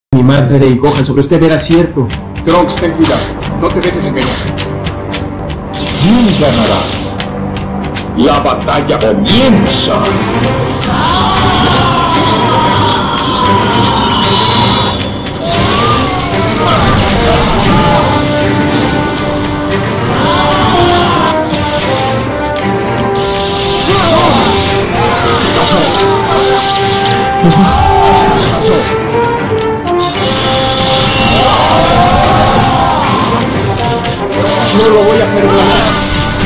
Mi madre y Gohan, sobre usted era cierto. Trunks, ten cuidado. No te dejes engañar. ¿Quién ganará? La batalla comienza. No lo voy a perdonar.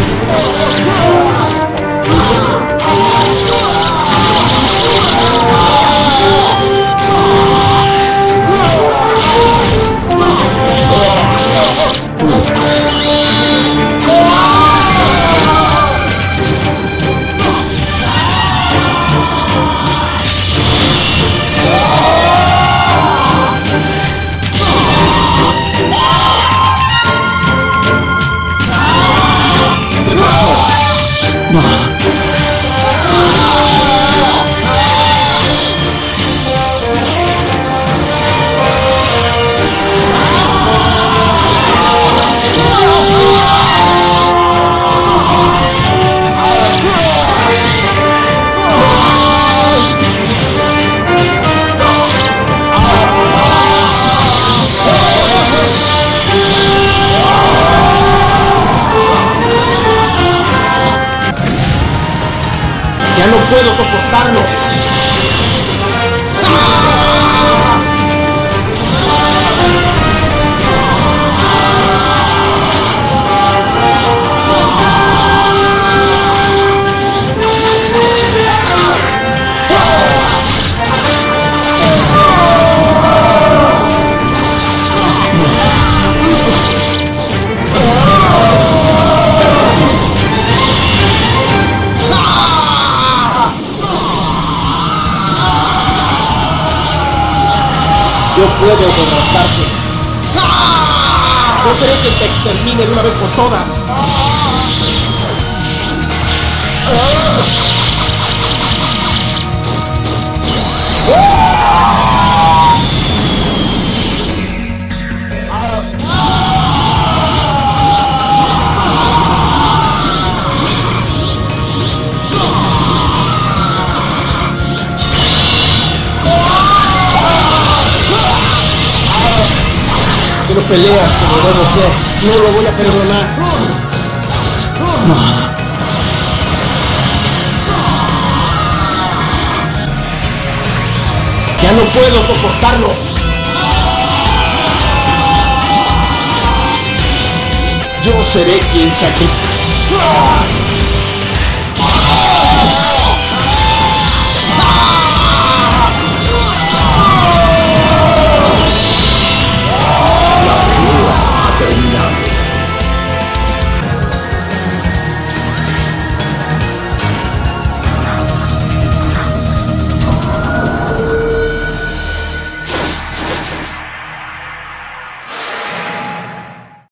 Ya no puedo soportarlo. Yo puedo derrotarte. Yo seré quien te extermine de una vez por todas. Que no peleas como debo ser. No lo voy a perdonar. Ya no puedo soportarlo. Yo seré quien saque.